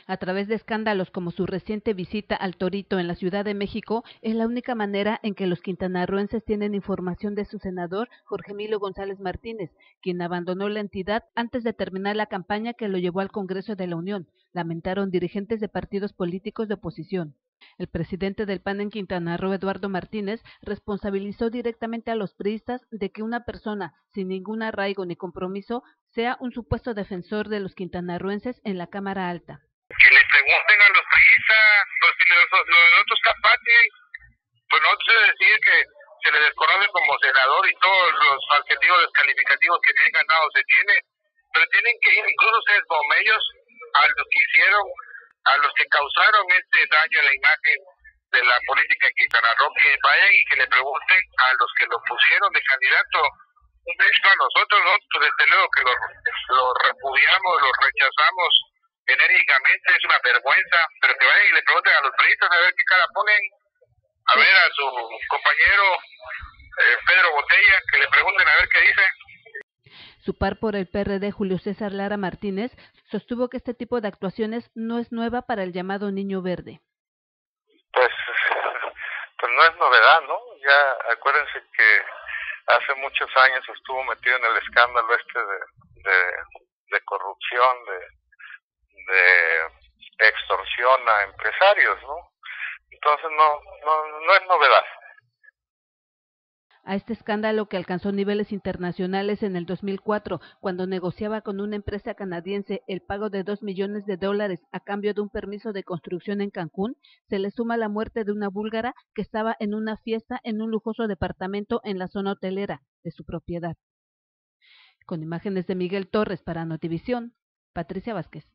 A través de escándalos como su reciente visita al Torito en la Ciudad de México, es la única manera en que los quintanarroenses tienen información de su senador Jorge Emilio González Martínez, quien abandonó la entidad antes de terminar la campaña que lo llevó al Congreso de la Unión, lamentaron dirigentes de partidos políticos de oposición. El presidente del PAN en Quintana Roo, Eduardo Martínez, responsabilizó directamente a los priistas de que una persona sin ningún arraigo ni compromiso sea un supuesto defensor de los quintanarroenses en la Cámara Alta. Que le pregunten a los priistas, los otros capaces, pues no se decide que se le desconoce como senador y todos los adjetivos descalificativos que bien ganado se tiene, pero tienen que ir incluso ustedes como ellos a los que hicieron, a los que causaron este daño en la imagen de la política en Quintana Roo, que vayan y que le pregunten a los que lo pusieron de candidato. Esto a nosotros, desde luego que lo repudiamos, lo rechazamos enérgicamente, es una vergüenza, pero que vayan y le pregunten a los periodistas a ver qué cara ponen, a ver a su compañero Pedro Botella, que le pregunten a ver qué dice. Su par por el PRD, Julio César Lara Martínez, sostuvo que este tipo de actuaciones no es nueva para el llamado Niño Verde. Pues no es novedad, ¿no? Ya acuérdense que hace muchos años estuvo metido en el escándalo de corrupción, de extorsión a empresarios, ¿no? Entonces no es novedad. A este escándalo, que alcanzó niveles internacionales en el 2004, cuando negociaba con una empresa canadiense el pago de $2 millones a cambio de un permiso de construcción en Cancún, se le suma la muerte de una búlgara que estaba en una fiesta en un lujoso departamento en la zona hotelera de su propiedad. Con imágenes de Miguel Torres para Notivisión, Patricia Vázquez.